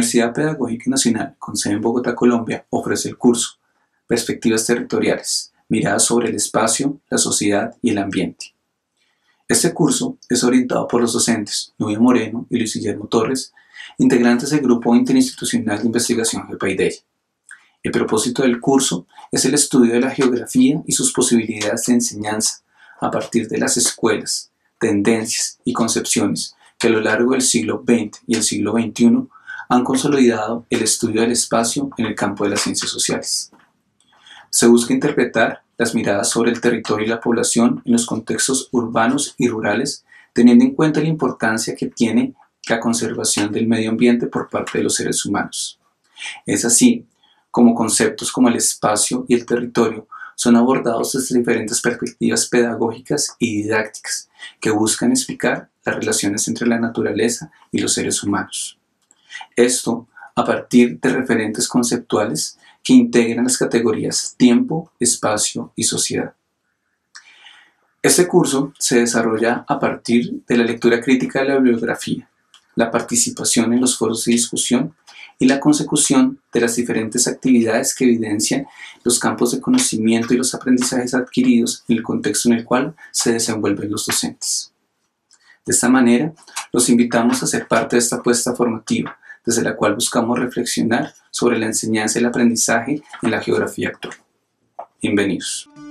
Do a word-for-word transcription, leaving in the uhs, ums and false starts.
Universidad Pedagógica Nacional, con sede en Bogotá, Colombia, ofrece el curso Perspectivas Territoriales, miradas sobre el espacio, la sociedad y el ambiente. Este curso es orientado por los docentes Nubia Moreno y Luis Guillermo Torres, integrantes del Grupo Interinstitucional de Investigación GeoPaideia. El propósito del curso es el estudio de la geografía y sus posibilidades de enseñanza a partir de las escuelas, tendencias y concepciones que a lo largo del siglo veinte y el siglo veintiuno han consolidado el estudio del espacio en el campo de las ciencias sociales. Se busca interpretar las miradas sobre el territorio y la población en los contextos urbanos y rurales, teniendo en cuenta la importancia que tiene la conservación del medio ambiente por parte de los seres humanos. Es así como conceptos como el espacio y el territorio son abordados desde diferentes perspectivas pedagógicas y didácticas que buscan explicar las relaciones entre la naturaleza y los seres humanos. Esto a partir de referentes conceptuales que integran las categorías tiempo, espacio y sociedad. Este curso se desarrolla a partir de la lectura crítica de la bibliografía, la participación en los foros de discusión y la consecución de las diferentes actividades que evidencian los campos de conocimiento y los aprendizajes adquiridos en el contexto en el cual se desenvuelven los docentes. De esta manera, los invitamos a ser parte de esta apuesta formativa, desde la cual buscamos reflexionar sobre la enseñanza y el aprendizaje en la geografía actual. Bienvenidos.